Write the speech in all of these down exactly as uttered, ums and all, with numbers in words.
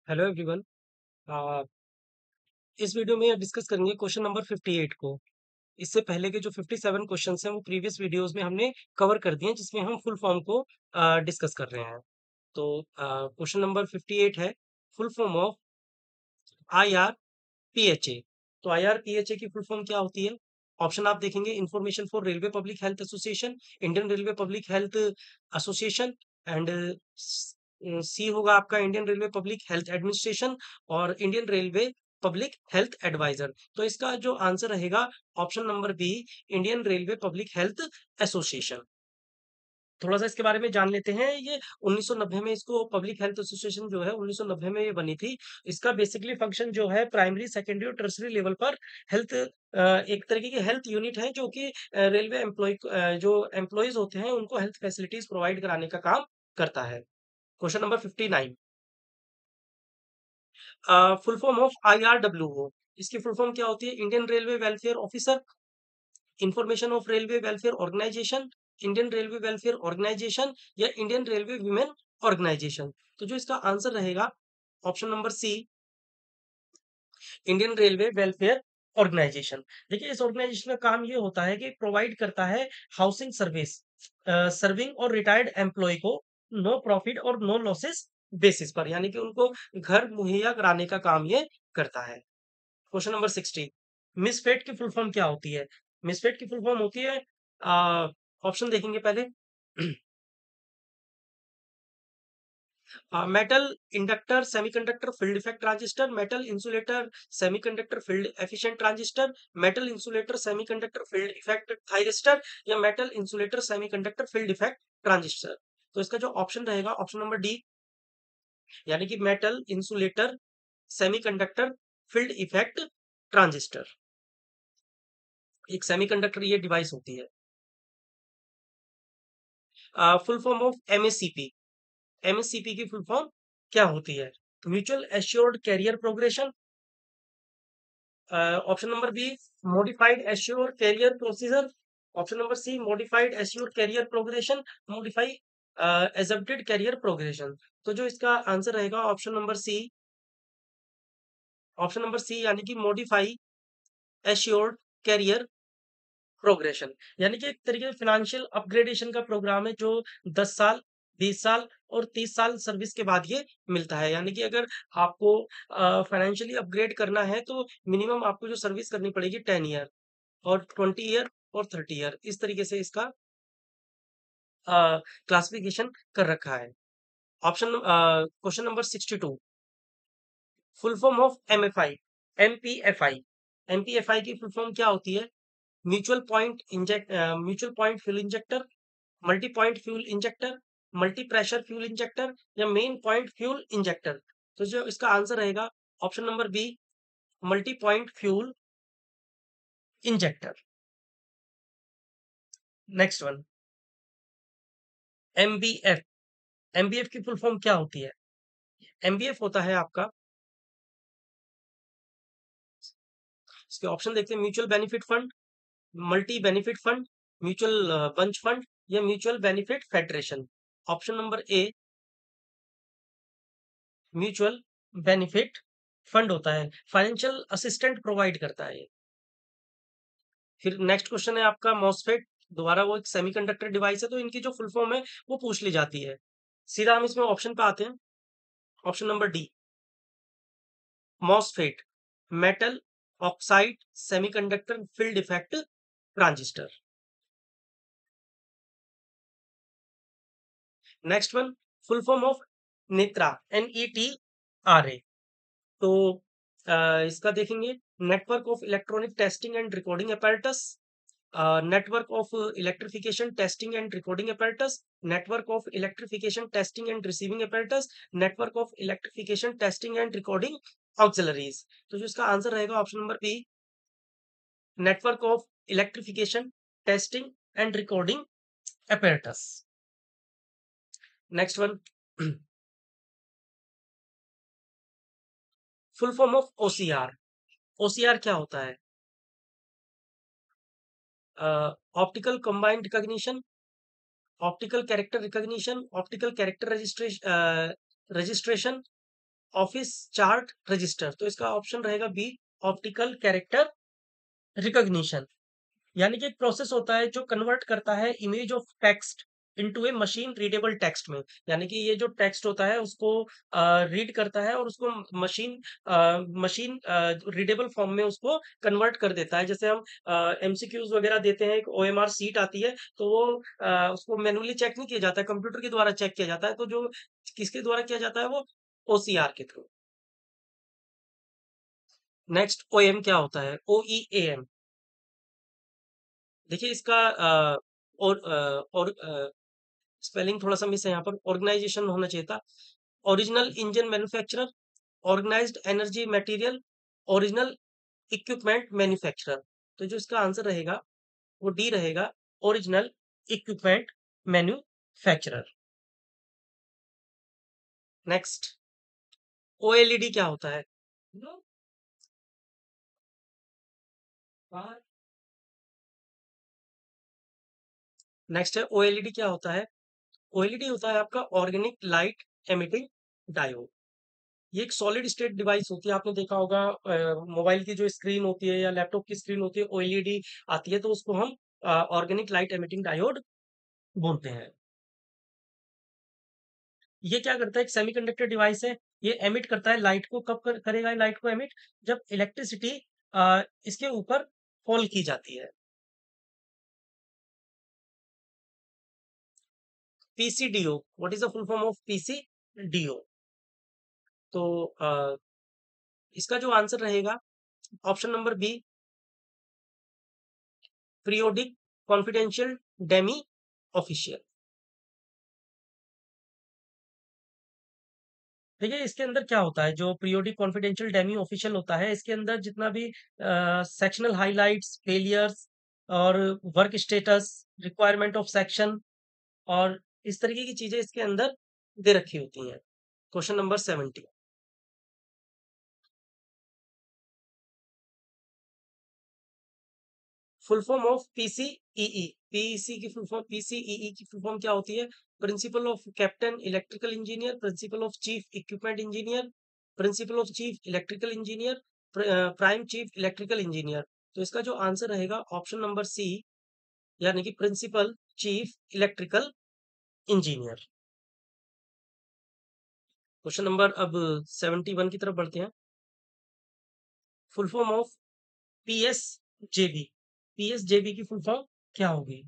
Hello everyone. अ, इस video में discuss करेंगे क्वेश्चन नंबर अट्ठावन को। इससे पहले के जो सत्तावन क्वेश्चंस हैं वो प्रीवियस वीडियोस में हमने कवर कर दिए हैं, जिसमें हम फुल फॉर्म को अ, डिस्कस कर रहे हैं। तो क्वेश्चन नंबर अट्ठावन है full form of I R P H A. तो I R P H A की फुल फॉर्म क्या होती है? ऑप्शन आप देखेंगे, information for railway public health association, Indian railway public health association, and C होगा आपका Indian railway public health administration, और Indian railway public health adviser. तो इसका जो आंसर रहेगा option number B, Indian railway public health association. थोड़ा सा इसके बारे में जान लेते हैं। ये उन्नीस सौ नब्बे में इसको पब्लिक हेल्थ एसोसिएशन जो है उन्नीस सौ नब्बे में ये बनी थी। इसका बेसिकली फंक्शन जो है प्राइमरी, सेकेंडरी और टर्सरी लेवल पर हेल्थ एक तरीके की हेल्थ यूनिट है, जो कि रेलवे एम्प्लॉय जो एम्प्लॉयज होते हैं उनको हेल्थ फैसिलिटीज प्रोवाइड कराने का काम करता है। Question number fifty nine, full form of I R W O. इसकी फुल फॉर्म क्या होती है? Indian railway welfare officer, information of railway welfare organisation, Indian railway welfare organisation, या इंडियन रेलवे वीमेन ऑर्गेनाइजेशन। तो जो इसका आंसर रहेगा option number C, Indian railway welfare organisation. देखिए, इस ऑर्गेनाइजेशन का काम ये होता है कि प्रोवाइड करता है हाउसिंग सर्विस सर्विंग और रिटायर्ड एम्प्लॉय को नो प्रॉफिट और नो लॉसेस बेसिस पर, यानी कि उनको घर मुहैया कराने का काम ये करता है। क्वेश्चन नंबर सिक्सटी, मिसफेट की फुल फॉर्म क्या होती है? मिसफेट की फुल फॉर्म होती है, ऑप्शन देखेंगे पहले। Metal inductor semiconductor field effect transistor, metal insulator semiconductor field efficient transistor, metal insulator semiconductor field effect thyristor, या metal insulator semiconductor field effect transistor. तो इसका जो ऑप्शन रहेगा ऑप्शन नंबर डी, यानी कि metal insulator semiconductor field effect transistor. एक semiconductor ये device होती है। Full form of M S C P. M S C P की फुल फॉर्म क्या होती है? Mutual assured career progression, option number B modified assure career procedure, option number C modified assure career progression, modify exempted career progression. तो जो इसका आंसर रहेगा option number C, option number C यानी कि modify assured career progression, यानी कि एक तरीके से फिनेंशियल अपग्रेडेशन का प्रोग्राम है, जो दस साल, बीस साल और तीस साल सर्विस के बाद ये मिलता है। यानी कि अगर आपको फाइनेंशियली अपग्रेड करना है तो मिनिमम आपको जो सर्विस करनी पड़ेगी टेन ईयर, और ट्वेंटी ईयर और थर्टी ईयर, इस तरीके से इसका क्लासिफिकेशन कर रखा है। Option question number sixty two, full form of M F I, M P F I. M P F I की फुल फॉर्म क्या होती है? Mutual point inject mutual point fuel injector, multi point fuel injector, multi pressure fuel injector, या main point fuel injector. तो जो इसका answer रहेगा option number B, multi point fuel injector. Next one, M B F. M B F की full form क्या होती है? MBF होता है आपका, इसके ऑप्शन देखते हैं, mutual benefit fund, multi benefit fund, mutual bunch fund, या mutual benefit federation. Option number A mutual benefit fund होता है, फाइनेंशियल असिस्टेंट प्रोवाइड करता है ये। फिर नेक्स्ट क्वेश्चन है आपका मॉसफेट। दोबारा वो एक सेमीकंडक्टर डिवाइस है, तो इनकी जो फुल फॉर्म है वो पूछ ली जाती है। सीधा हम इसमें ऑप्शन पे आते हैं। Option number D, MOSFET, metal oxide semiconductor field effect transistor. Next one, full form of NETRA, N E T R A. तो अ, इसका देखेंगे, network of electronic testing and recording apparatus, network of electrification testing and recording apparatus, network of electrification testing and receiving apparatus, network of electrification testing and recording auxiliaries. तो जो इसका answer रहेगा option number B, network of electrification testing and recording apparatus। Next one, full form of OCR. OCR क्या होता है? Optical combined recognition, optical character recognition, optical character registration registration, office chart register, तो इसका option रहेगा B, optical character recognition. यानी कि एक process होता है जो कन्वर्ट करता है image of text into a machine readable text में। यानी कि ये जो टेक्स्ट होता है उसको रीड करता है और उसको मशीन मशीन रीडेबल फॉर्म में उसको कन्वर्ट कर देता है। जैसे हम एमसीक्यूज वगैरह देते हैं, एक ओएमआर सीट आती है, तो वो अ, उसको मैनुअली चेक नहीं किया जाता है, कंप्यूटर के द्वारा चेक किया जाता है। तो जो किसके द्वारा किया जाता है, वो ओसीआर के थ्रू। नेक्स्ट, ओएम क्या होता है? O E A M. देखिए इसका अ, और अ, और स्पेलिंग थोड़ा सा मिस है यहाँ पर, ऑर्गेनाइजेशन होना चाहिए था। Original engine manufacturer, organised energy material, original equipment manufacturer. तो जो इसका आंसर रहेगा वो डी रहेगा, original equipment manufacturer. Next, OLED क्या होता है? नेक्स्ट है, ओएलईडी क्या होता है? ओएलईडी होता है आपका ऑर्गेनिक लाइट एमिटिंग डायोड। ये एक सॉलिड स्टेट डिवाइस होती है। आपने देखा होगा मोबाइल की जो स्क्रीन होती है या लैपटॉप की स्क्रीन होती है, ओएलईडी आती है, तो उसको हम ऑर्गेनिक लाइट एमिटिंग डायोड बोलते हैं। ये क्या करता है? एक सेमीकंडक्टर डिवाइस है। ये एमिट करता है लाइट को। कब कर, करेगा लाइट को एमिट? जब इलेक्ट्रिसिटी इसके ऊपर फॉल की जाती है। PCDO, what is the full form of PCDO? तो अ, इसका जो आंसर रहेगा, option number B, periodic confidential demi official. देखिए इसके अंदर क्या होता है, जो पीरियोडिक कॉन्फिडेंशियल डेमी ऑफिशियल होता है, इसके अंदर जितना भी सेक्शनल हाइलाइट्स, फेलियर्स और work status, requirement of section और इस तरीके की चीजें इसके अंदर दे रखी होती हैं। Question number seventy. Full form of PCEE. PC की फुल फॉर्म, पीसीईई की फुल फॉर्म क्या होती है? Principal of captain electrical engineer, principal of chief equipment engineer, principal of chief electrical engineer, prime chief electrical engineer. तो इसका जो answer रहेगा, option number C, यानी कि principal chief electrical engineer. Question number अब सेवेंटी वन की तरफ बढ़ते हैं। Full form of PSJB. PSJB की फुल फॉर्म क्या होगी?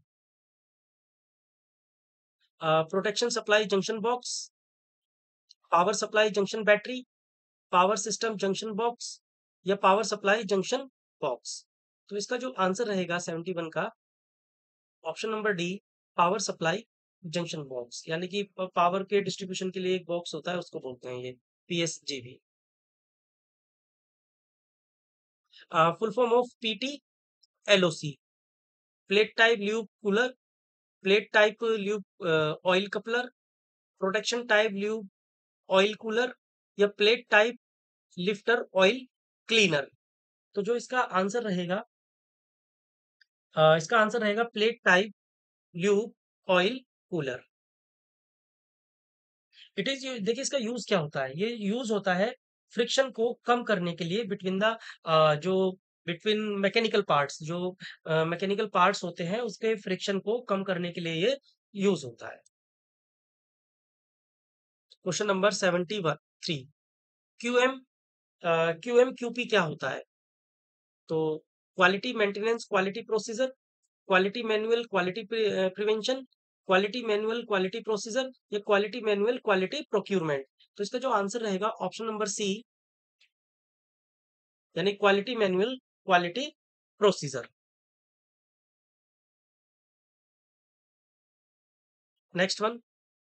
Protection supply junction box, power supply junction battery, power system junction box या पावर सप्लाई जंक्शन बॉक्स। तो इसका जो आंसर रहेगा सेवेंटी वन का, option number D, power supply junction box. यानी कि पावर के डिस्ट्रीब्यूशन के लिए एक बॉक्स होता है, उसको बोलते हैं ये PSGB. Full form of PT LOC, plate type lube cooler, plate type lube oil coupler, protection type lube oil cooler या plate type lifter oil cleaner. तो जो इसका आंसर रहेगा, अ, इसका आंसर रहेगा plate type lube oil cooler. It is, देखिए इसका यूज क्या होता है? ये यूज होता है फ्रिक्शन को कम करने के लिए बिटवीन द जो बिटवीन मैकेनिकल पार्ट्स, जो मैकेनिकल पार्ट्स होते हैं उसके फ्रिक्शन को कम करने के लिए ये यूज होता है। Question number seventy one three, QM QM QP क्या होता है? तो quality maintenance quality procedure, quality manual quality prevention, quality manual quality procedure या क्वालिटी मैनुअल क्वालिटी प्रोक्यूरमेंट। तो इसका जो आंसर रहेगा, ऑप्शन नंबर सी, यानी quality manual quality procedure. Next one,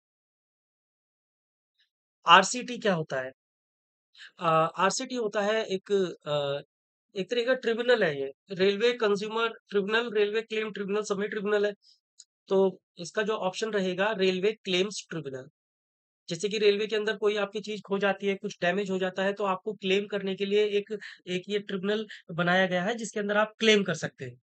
RCT क्या होता है? आरसीटी होता है एक अ, एक तरह का ट्रिब्यूनल है। ये railway consumer tribunal, railway claim tribunal, submit tribunal है। तो इसका जो ऑप्शन रहेगा, रेलवे क्लेम्स ट्रिब्यूनल। जैसे कि रेलवे के अंदर कोई आपकी चीज खो जाती है, कुछ डैमेज हो जाता है, तो आपको क्लेम करने के लिए एक एक ये ट्रिब्यूनल बनाया गया है जिसके अंदर आप क्लेम कर सकते हैं।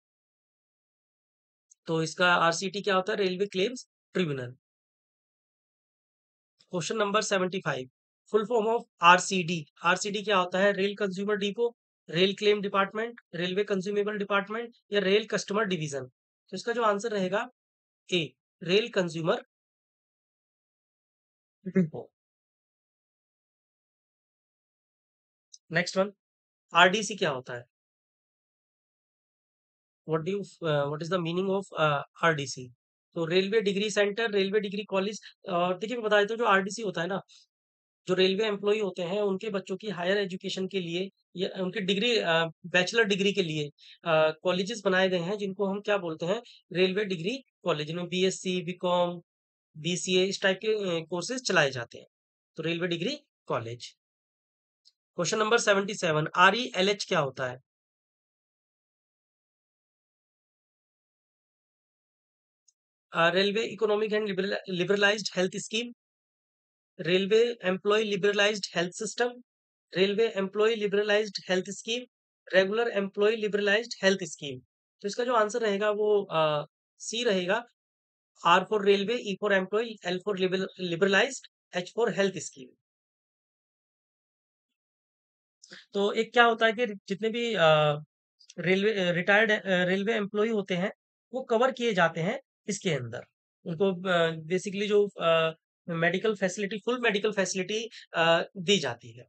तो इसका आरसीटी क्या होता है? Railway claims tribunal. Question number seventy five, full form of RCD. RCD क्या होता है? Rail consumer depot, rail claim department, railway consumable department या रेल कस्टमर डिवीजन। तो इसका जो आंसर रहेगा A, rail consumer depot. Next one, RDC क्या होता है? What do what is the meaning of RDC? तो railway degree centre, railway degree college. और देखिए मैं बता देता हूँ, जो आरडीसी होता है ना, जो रेलवे एम्प्लॉय होते हैं उनके बच्चों की हायर एजुकेशन के लिए या उनकी डिग्री, बैचलर डिग्री के लिए कॉलेजेस बनाए गए हैं, जिनको हम क्या बोलते हैं? Railway degree college. जिनमें बीएससी, बीकॉम, बीसीए इस टाइप के कोर्सेज चलाए जाते हैं। तो railway degree college. Question number seventy seven, R E L H क्या होता है? Railway economic and liberalised health scheme, railway employ liberalised health system, railway employ liberalised health scheme, regular employ liberalised health scheme. तो इसका जो answer रहेगा वो C रहेगा। R for railway, E for employ, L for liberalised, H for health scheme. तो एक क्या होता है कि जितने भी रेलवे रिटायर्ड रेलवे एम्प्लॉय होते हैं, वो कवर किए जाते हैं इसके अंदर। उनको बेसिकली जो medical facility, full medical facility दी जाती है।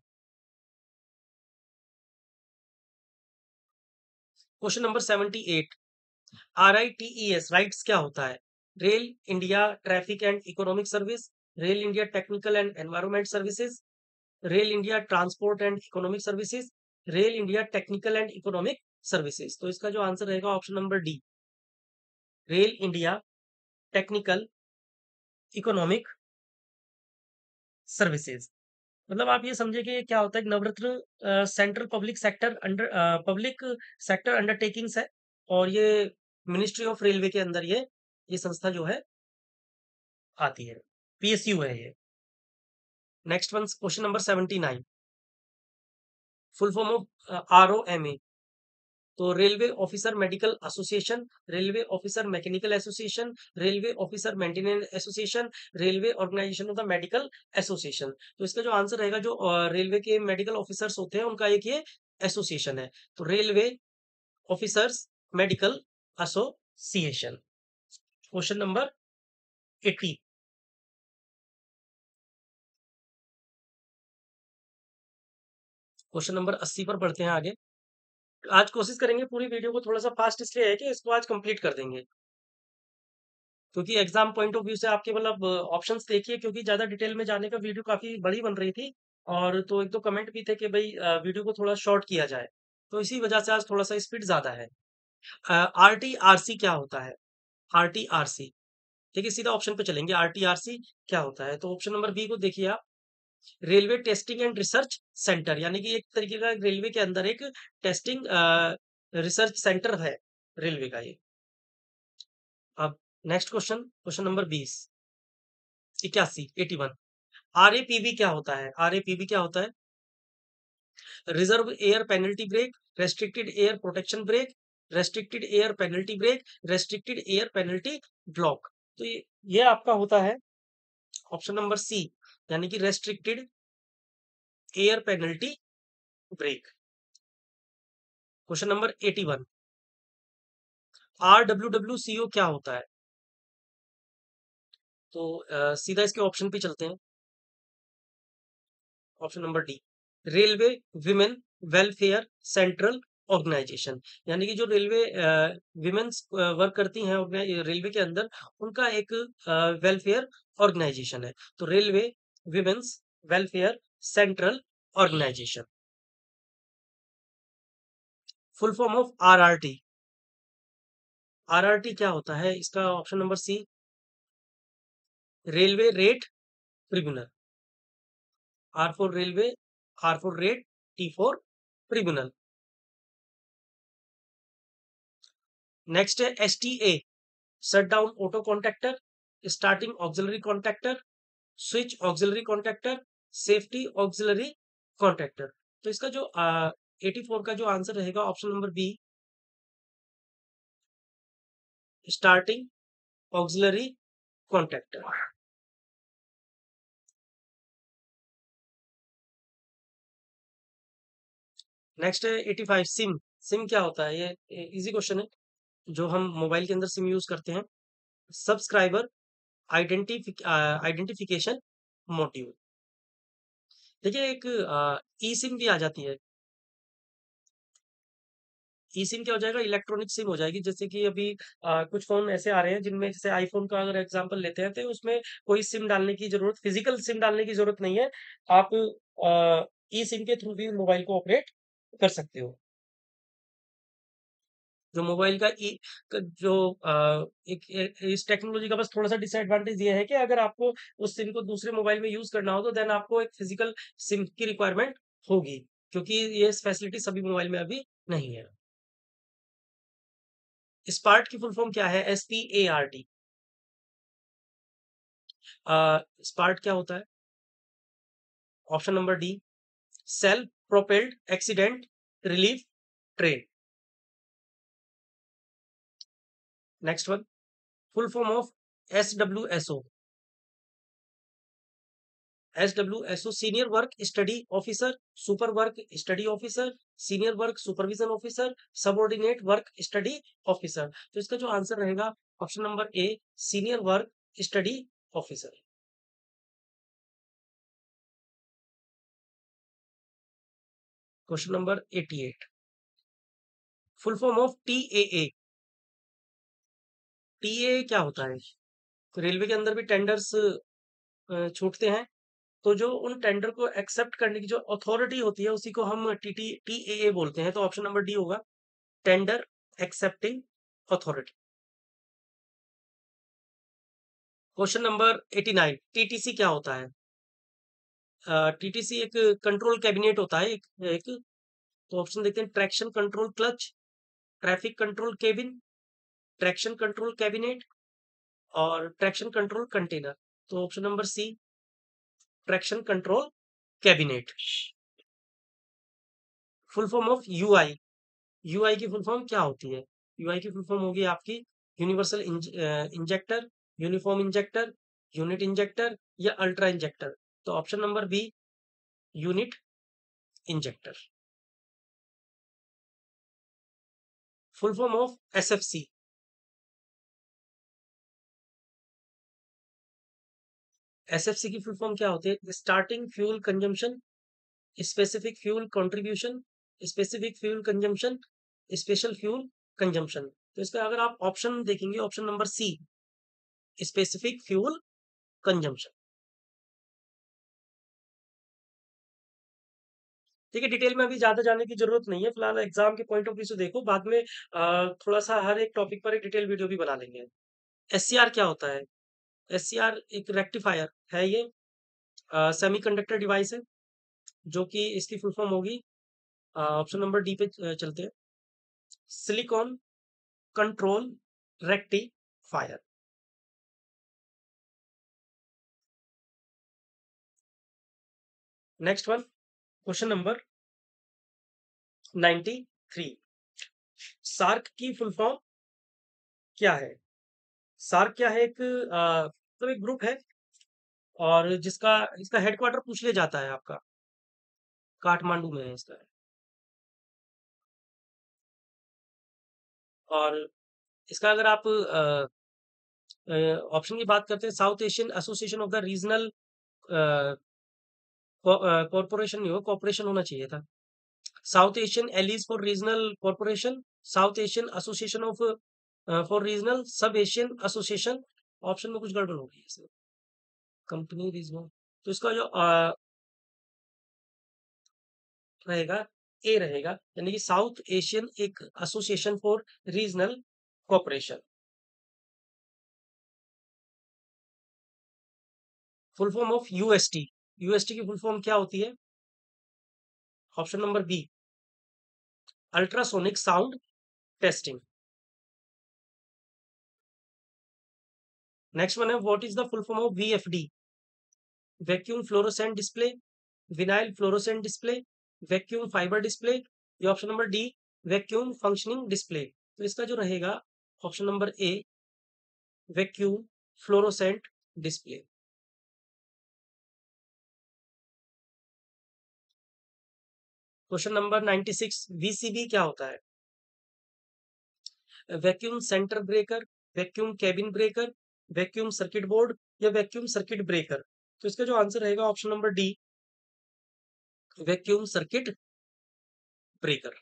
Question number seventy eight, R I T E S RITES क्या होता है? Rail India traffic and economic service, rail India technical and environment services, rail India transport and economic services, rail India technical and economic services. तो इसका जो answer रहेगा option number D, rail India technical economic services. मतलब आप ये समझे कि क्या होता है कि Navratna central public sector under public sector undertakings है, और ये मिनिस्ट्री ऑफ रेलवे के अंदर ये ये संस्था जो है आती है। पीएसयू है ये। Next one, question number seventy nine, full form of R O M A. तो railway officer medical association, railway officer mechanical association, railway officer maintenance association, railway organisation of the medical association. तो इसका जो answer रहेगा, जो railway के medical officers होते हैं उनका एक ये एसोसिएशन है। तो railway officers medical association. Question number eighty. Question number अस्सी पर बढ़ते हैं आगे। आज कोशिश करेंगे पूरी वीडियो को थोड़ा सा फास्ट इसलिए है कि इसको आज कंप्लीट कर देंगे, क्योंकि एग्जाम पॉइंट ऑफ व्यू से आपके मतलब ऑप्शंस देखिए, क्योंकि ज्यादा डिटेल में जाने का वीडियो काफी बड़ी बन रही थी। और तो एक दो कमेंट भी थे कि भाई वीडियो को थोड़ा शॉर्ट किया जाए, तो इसी वजह से आज थोड़ा सा स्पीड ज्यादा है। आर टी आर सी क्या होता है? आर टी आर सी, ठीक है, सीधा ऑप्शन पे चलेंगे। आर टी आर सी क्या होता है? तो ऑप्शन नंबर बी को देखिए आप, railway testing and research centre, यानी कि एक तरीके का रेलवे के अंदर एक टेस्टिंग रिसर्च सेंटर है रेलवे का ये। अब नेक्स्ट क्वेश्चन, क्वेश्चन नंबर बीस, इक्यासी, eighty one. R A P B क्या होता है? आर ए पी बी क्या होता है? Reserve air penalty brake, restricted air protection brake, restricted air penalty brake, restricted air penalty block. तो ये ये आपका होता है ऑप्शन नंबर सी, यानी कि restricted air penalty brake. Question number eighty one, R W W C O क्या होता है? तो अ, सीधा इसके ऑप्शन पे चलते हैं। Option number D, railway women welfare central organisation, यानी कि जो रेलवे विमेन्स वर्क करती हैं रेलवे के अंदर, उनका एक वेलफेयर ऑर्गेनाइजेशन है। तो railway women's welfare central organisation. Full form of RRT. RRT क्या होता है? इसका option number C, railway rate tribunal. R for railway, R for rate, T for tribunal. Next है S T A, shut down auto contractor, starting auxiliary contractor, switch auxiliary contractor, safety auxiliary contractor. तो इसका जो eighty four का जो answer रहेगा option number B, starting auxiliary contractor. Next है eighty five, SIM. SIM क्या होता है? ये इजी क्वेश्चन है। जो हम मोबाइल के अंदर सिम यूज करते हैं। Subscriber identific identification module. देखिए एक ई सिम भी आ जाती है। ई सिम क्या हो जाएगा? इलेक्ट्रॉनिक सिम हो जाएगी। जैसे कि अभी आ, कुछ फोन ऐसे आ रहे हैं जिनमें, जैसे आईफोन का अगर एग्जांपल लेते हैं, तो उसमें कोई सिम डालने की जरूरत, फिजिकल सिम डालने की जरूरत नहीं है। आप ई सिम के थ्रू भी मोबाइल को ऑपरेट कर सकते हो। जो मोबाइल का ई क- जो आ, एक, एक इस टेक्नोलॉजी का बस थोड़ा सा डिसएडवांटेज ये है कि अगर आपको उस सिम को दूसरे मोबाइल में यूज करना हो, तो देन आपको एक फिजिकल सिम की रिक्वायरमेंट होगी, क्योंकि ये फैसिलिटी सभी मोबाइल में अभी नहीं है। स्पार्ट की फुल फॉर्म क्या है? S P A R T. SPART क्या होता है? Option number D, self propelled accident relief train. Next one, full form of S W S O. S W S O, senior work study officer, super work study officer, senior work supervision officer, subordinate work study officer. तो इसका जो answer रहेगा option number A, senior work study officer. Question number eighty eight, full form of T A A. T A क्या होता है? तो railway के अंदर भी टेंडर्स छूटते हैं, तो जो उन टेंडर को एक्सेप्ट करने की जो अथॉरिटी होती है, उसी को हम T T T A A बोलते हैं। तो ऑप्शन नंबर डी होगा, tender accepting authority. Question number eighty nine, T T C क्या होता है? टी टी सी एक कंट्रोल कैबिनेट होता है, एक, एक तो ऑप्शन देखते हैं, traction control clutch, traffic control cabin, traction control cabinet, और ट्रैक्शन कंट्रोल कंटेनर। तो option number C, traction control cabinet. Full form of U I. U I की फुल फॉर्म क्या होती है? यू आई की फुल फॉर्म होगी आपकी universal injector, uniform injector, unit injector, या अल्ट्रा इंजेक्टर। तो option number B, unit injector. Full form of S F C. S F C की फुल फॉर्म क्या होती है? Starting fuel consumption, specific fuel contribution, specific fuel consumption, special fuel consumption. तो इसका अगर आप ऑप्शन देखेंगे, option number C, specific fuel consumption. ठीक है, डिटेल में अभी ज्यादा जाने की जरूरत नहीं है, फिलहाल एग्जाम के पॉइंट ऑफ व्यू से देखो, बाद में अ, थोड़ा सा हर एक टॉपिक पर एक डिटेल वीडियो भी बना लेंगे। एस सी आर क्या होता है? एस सी आर एक रेक्टिफायर है, ये सेमीकंडक्टर डिवाइस है, जो कि इसकी फुल फॉर्म होगी, ऑप्शन नंबर डी पे अ, चलते हैं, silicon control rectifier. Next one, question number ninety three, SAARC की फुल फॉर्म क्या है? सार्क क्या है? एक अ, मतलब एक ग्रुप है, और जिसका इसका हेडक्वार्टर पूछ लिया जाता है आपका, काठमांडू में है इसका। और इसका अगर आप ऑप्शन की बात करते हैं, South Asian association of the regional corporation, नहीं हो, कॉर्पोरेशन होना चाहिए था। South Asian allies for regional corporation, South Asian association of for regional, sub Asian association. Option में कुछ गड़बड़ हो गई है इसमें, कंपनी रीजनल। तो इसका जो अ, रहेगा, ए रहेगा, यानी कि साउथ एशियन एक association for regional corporation. Full form of U S T. U S T की फुल फॉर्म क्या होती है? Option number B, ultrasonic sound testing. Next one है, what is the full form of V F D? Vacuum fluorescent display, vinyl fluorescent display, vacuum fibre display, या option number D, vacuum functioning display. तो इसका जो रहेगा option number A, vacuum fluorescent display. Question number ninety six, VCB क्या होता है? Vacuum centre breaker, vacuum cabin breaker, vacuum circuit board या vacuum circuit breaker? तो इसका जो आंसर रहेगा option number D, vacuum circuit breaker.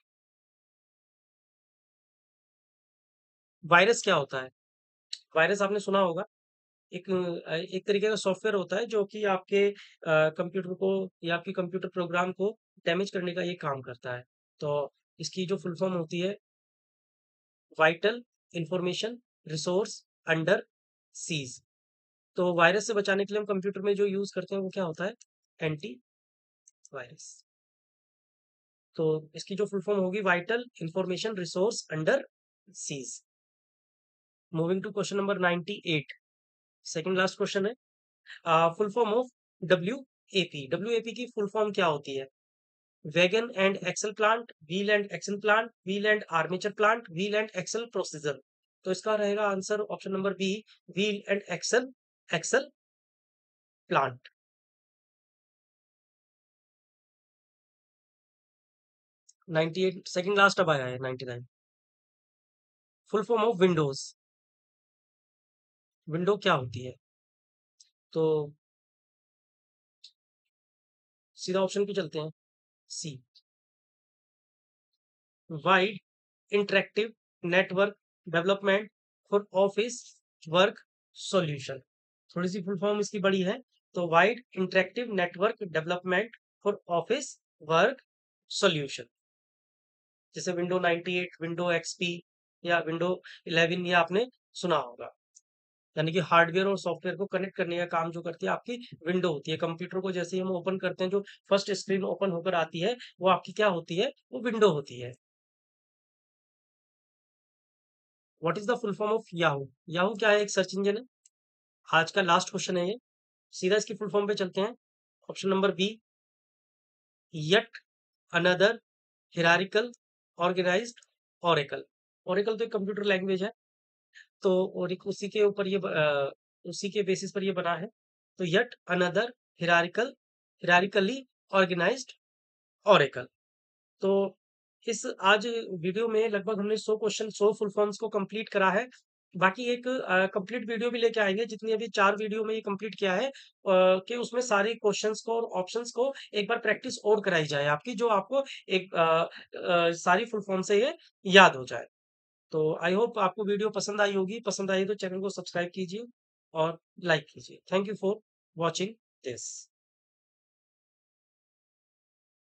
Virus क्या होता है? वायरस आपने सुना होगा, एक अ, एक तरीके का सॉफ्टवेयर होता है जो कि आपके अ, कंप्यूटर को या आपके कंप्यूटर प्रोग्राम को डैमेज करने का ये काम करता है। तो इसकी जो फुल फॉर्म होती है, vital information resource under siege. तो वायरस से बचाने के लिए हम कंप्यूटर में जो यूज करते हैं वो क्या होता है? Anti virus. तो इसकी जो फुल फॉर्म होगी, vital information resource under siege. Moving to question number ninety eight, second last question है। Full form of W A P. W A P की फुल फॉर्म क्या होती है? Wagon and axle plant, wheel and axle plant, wheel and armature plant, wheel and axle procedure. तो इसका रहेगा answer option number B, wheel and axle axle plant. Ninety eight second last अब आया है, ninety nine. Full form of windows. Window क्या होती है? तो सीधा ऑप्शन पे चलते हैं, see, wide interactive network development for office work solution. थोड़ी सी फुल फॉर्म इसकी बड़ी है, तो wide interactive network development for office work solution. जैसे window ninety eight, window XP या विंडो इलेवन, ये आपने सुना होगा। यानी कि हार्डवेयर और सॉफ्टवेयर को कनेक्ट करने का काम जो करती है आपकी विंडो होती है। कंप्यूटर को जैसे ही हम ओपन करते हैं, जो फर्स्ट स्क्रीन ओपन होकर आती है वो आपकी क्या होती है? वो विंडो होती है। What is the full form of Yahoo? Yahoo क्या है? एक सर्च इंजन है। आज का लास्ट क्वेश्चन है ये, सीधा इसकी फुल फॉर्म पे चलते हैं। Option number B, yet another hierarchical organised oracle. Oracle तो एक कंप्यूटर लैंग्वेज है, तो और एक उसी के ऊपर ये ब- अ, उसी के बेसिस पर ये बना है। तो yet another hierarchical hierarchically organised oracle. तो इस आज वीडियो में लगभग हमने सौ क्वेश्चन, सौ फुल फॉर्म्स को कंप्लीट करा है। बाकी एक कंप्लीट वीडियो भी लेके आएंगे, जितनी अभी चार वीडियो में ये कंप्लीट किया है, अ, कि उसमें सारे क्वेश्चंस को और ऑप्शंस को एक बार प्रैक्टिस और कराई जाए आपकी, जो आपको एक अ, अ, सारी फुल फॉर्म से ये याद हो जाए। तो आई होप आपको वीडियो पसंद आई होगी। पसंद आई तो चैनल को सब्सक्राइब कीजिए और लाइक कीजिए। Thank you for watching this.